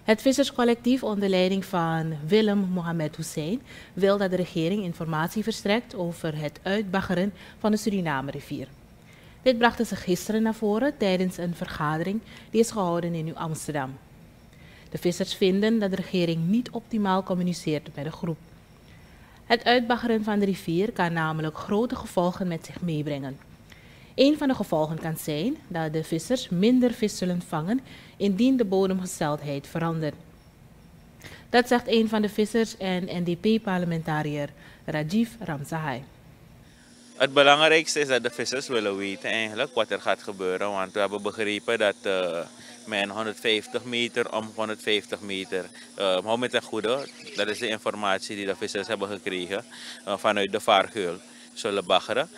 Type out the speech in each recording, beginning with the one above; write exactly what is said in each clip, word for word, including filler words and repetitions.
Het visserscollectief onder leiding van Willem Mohamed Hussein wil dat de regering informatie verstrekt over het uitbaggeren van de Suriname-rivier. Dit brachten ze gisteren naar voren tijdens een vergadering die is gehouden in Nieuw-Amsterdam. De vissers vinden dat de regering niet optimaal communiceert met de groep. Het uitbaggeren van de rivier kan namelijk grote gevolgen met zich meebrengen. Een van de gevolgen kan zijn dat de vissers minder vis zullen vangen indien de bodemgesteldheid verandert. Dat zegt een van de vissers en N D P-parlementariër Rajiv Ramsahai. Het belangrijkste is dat de vissers willen weten eigenlijk wat er gaat gebeuren. Want we hebben begrepen dat uh, men honderdvijftig meter om honderdvijftig meter, uh, hou met ten goede, dat is de informatie die de vissers hebben gekregen uh, vanuit de vaargeul, zullen baggeren.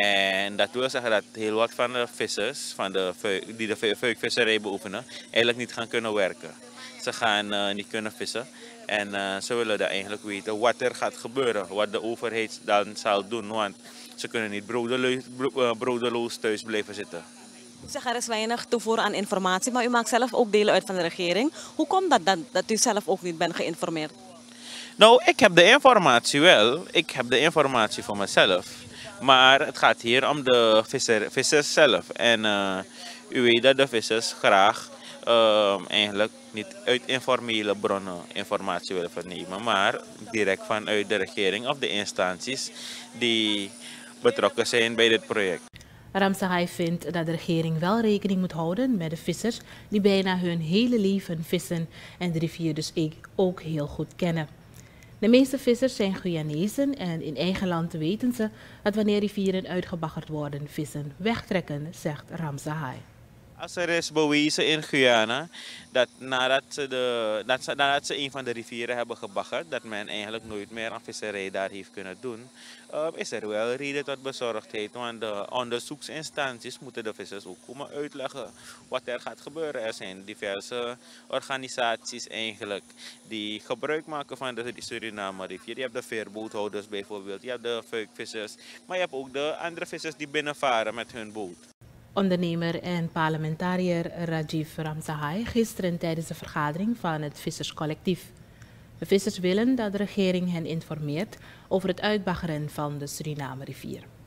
En dat wil zeggen dat heel wat van de vissers van de, die de vuikvisserij beoefenen eigenlijk niet gaan kunnen werken. Ze gaan uh, niet kunnen vissen en uh, ze willen dan eigenlijk weten wat er gaat gebeuren, wat de overheid dan zal doen. Want ze kunnen niet brodeloos, brodeloos thuis blijven zitten. U zegt er is weinig toevoer aan informatie, maar u maakt zelf ook deel uit van de regering. Hoe komt dat dan, dat u zelf ook niet bent geïnformeerd? Nou, ik heb de informatie wel. Ik heb de informatie voor mezelf. Maar het gaat hier om de visser, vissers zelf. En uh, u weet dat de vissers graag uh, eigenlijk niet uit informele bronnen informatie willen vernemen, maar direct vanuit de regering of de instanties die betrokken zijn bij dit project. Ramsahai vindt dat de regering wel rekening moet houden met de vissers die bijna hun hele leven vissen en de rivier dus ook heel goed kennen. De meeste vissers zijn Guyanezen en in eigen land weten ze dat wanneer rivieren uitgebaggerd worden, vissen wegtrekken, zegt Ramsahai. Als er is bewezen in Guyana dat nadat ze, de, dat ze, nadat ze een van de rivieren hebben gebaggerd, dat men eigenlijk nooit meer aan visserij daar heeft kunnen doen, uh, is er wel reden tot bezorgdheid. Want de onderzoeksinstanties moeten de vissers ook komen uitleggen wat er gaat gebeuren. Er zijn diverse organisaties eigenlijk die gebruik maken van de Suriname-rivier. Je hebt de veerboothouders bijvoorbeeld, je hebt de vuikvissers, maar je hebt ook de andere vissers die binnenvaren met hun boot. Ondernemer en parlementariër Rajiv Ramsahai gisteren tijdens de vergadering van het visserscollectief. De vissers willen dat de regering hen informeert over het uitbaggeren van de Suriname-rivier.